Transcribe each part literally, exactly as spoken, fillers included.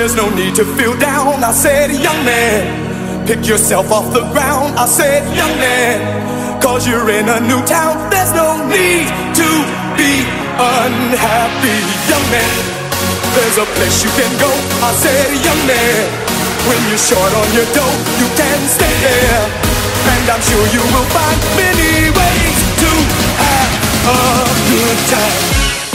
There's no need to feel down. I said, young man, pick yourself off the ground. I said, young man, cause you're in a new town. There's no need to be unhappy, young man. There's a place you can go. I said, young man, when you're short on your dough, you can stay there. And I'm sure you will find many ways to have a good time.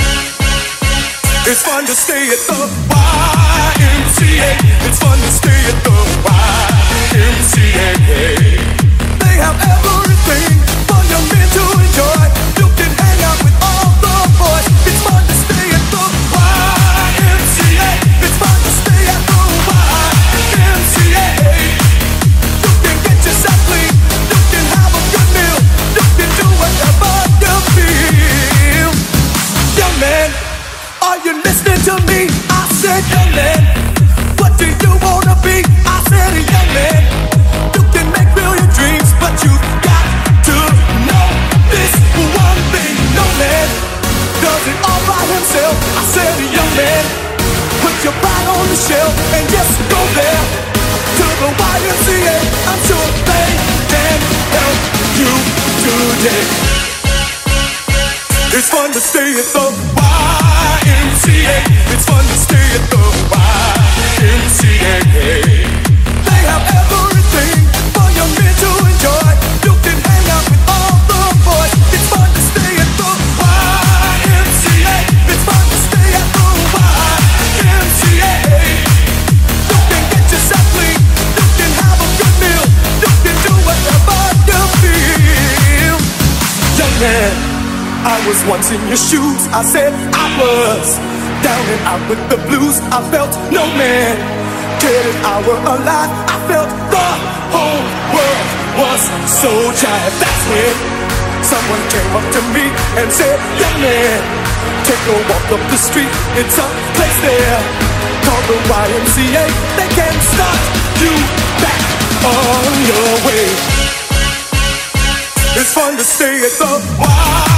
It's fun to stay at the Y M C A. It's fun to stay at the Y M C A. They have everything for young men to enjoy. You can hang out with all the boys. It's fun to stay at the Y M C A. It's fun to stay at the Y M C A. You can get yourself clean. You can have a good meal. You can do whatever you feel. Young man, are you listening to me? I said, young man, what do you wanna be? I said, young man, you can make real your dreams, but you got to know this one thing. No man does it all by himself. I said, young man, put your pride on the shelf and just go there to the Y M C A. I'm sure they can help you today. It's fun to stay at the Y M C A. It's fun to stay at the Y M C A. They have everything for young men to enjoy. You can hang out with all the boys. It's fun to stay at the Y M C A. It's fun to stay at the Y M C A. You can get yourself clean. You can have a good meal. You can do whatever you feel. Young man, I was once in your shoes. I said I was down and out with the blues. I felt no man cared if I were alive. I felt the whole world was so jive. That's when someone came up to me and said, young man, take a walk up the street. It's a place there called the Y M C A. They can start you back on your way. It's fun to stay at the Y